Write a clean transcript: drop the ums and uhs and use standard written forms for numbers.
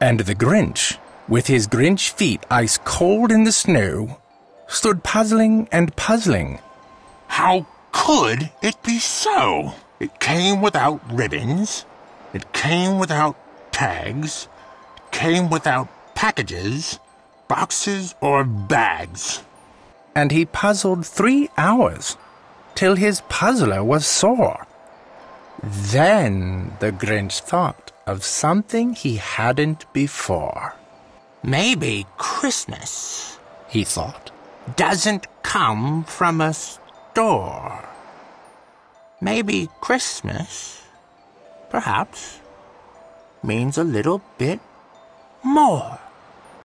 And the Grinch, with his Grinch feet ice cold in the snow, stood puzzling and puzzling. How could it be so? It came without ribbons. It came without tags. It came without packages, boxes, or bags. And he puzzled 3 hours, till his puzzler was sore. Then the Grinch thought of something he hadn't before. Maybe Christmas, he thought, doesn't come from a store. Maybe Christmas, perhaps, means a little bit more.